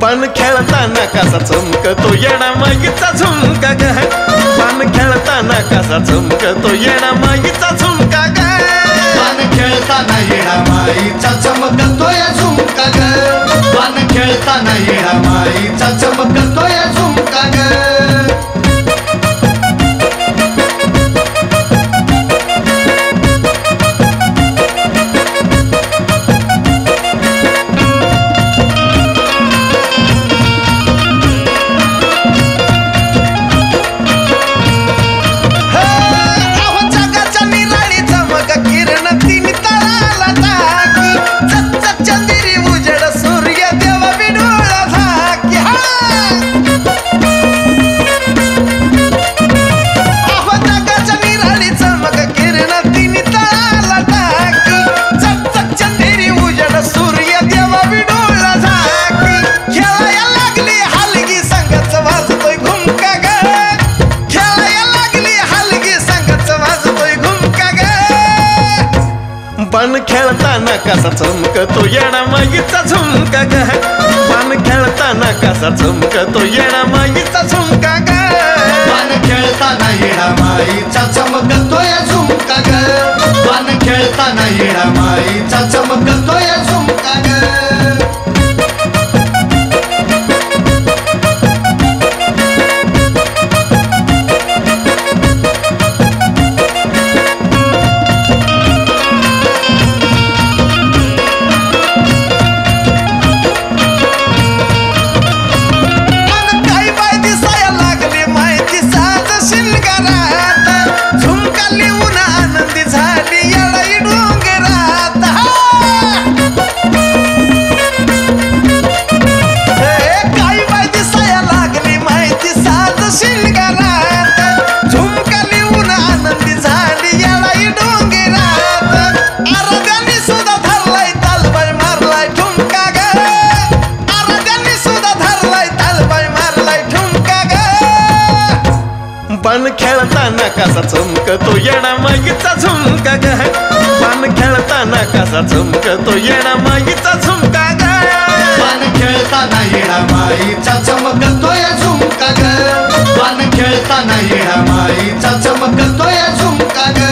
पान खेळताना कसा चमकतो येणा माईचा झुमका ग पान खेळताना कसा चमकतो येणा माईचा झुमका ग पान खेळताना येणा माईचा चमकतो या झुमका ग पान खेळताना येणा माईचा चमकतो या झुमका ग पान खेळताना कसा चमकतो येणा माईचा झुमका ग पान खेळताना कसा चमकतो येणा माईचा झुमका ग पान खेळताना येणा माईचा चमकतो या झुमका ग पान खेळताना येणा माईचा चमकतो या झुमका ग पान खेळताना कसा चमकतो येणा माईचा झुमका ग पान खेळताना कसा चमकतो येणा माईचा झुमका ग पान खेळताना येणा माईचा चमकतो या झुमका ग पान खेळताना येणा माईचा चमकतो या झुमका ग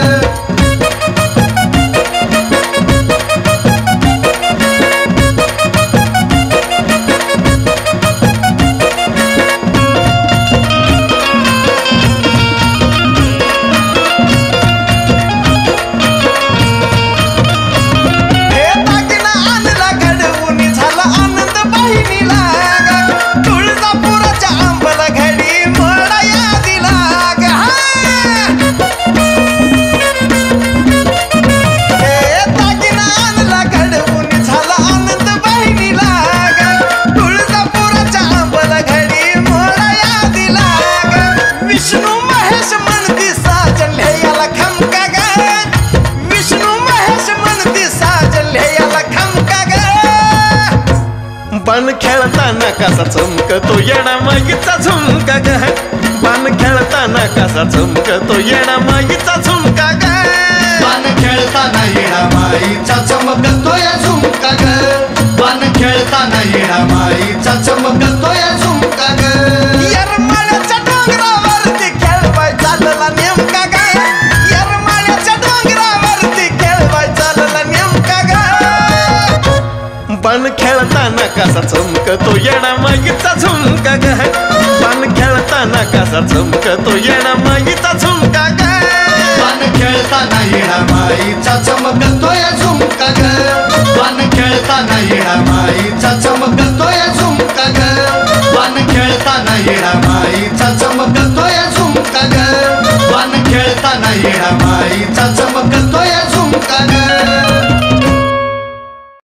पान खेळताना कसा चमकतो येणा माईचा झुमका ग पान खेळताना कसा चमकतो येणा माईचा झुमका ग पान खेळताना येणा माईचा चमकतो या झुमका ग पान खेळताना येणा माईचा चमकतो या झुमका ग येरमाळ्याच्या डोंगरावरती खेळवाय चालला नेमका ग येरमाळ्याच्या डोंगरावरती खेळवाय चालला नेमका ग पान खेळताना कसा चमकतो येणा माईचा झुमका ग पान खेळताना कसा चमकतो येणा माईचा झुमका ग पान खेळताना येणा माईचा चमकतो या झुमका ग पान खेळताना येणा माईचा चमकतो या झुमका ग पान खेळताना येणा माईचा चमकतो या झुमका ग पान खेळताना येणा माईचा चमकतो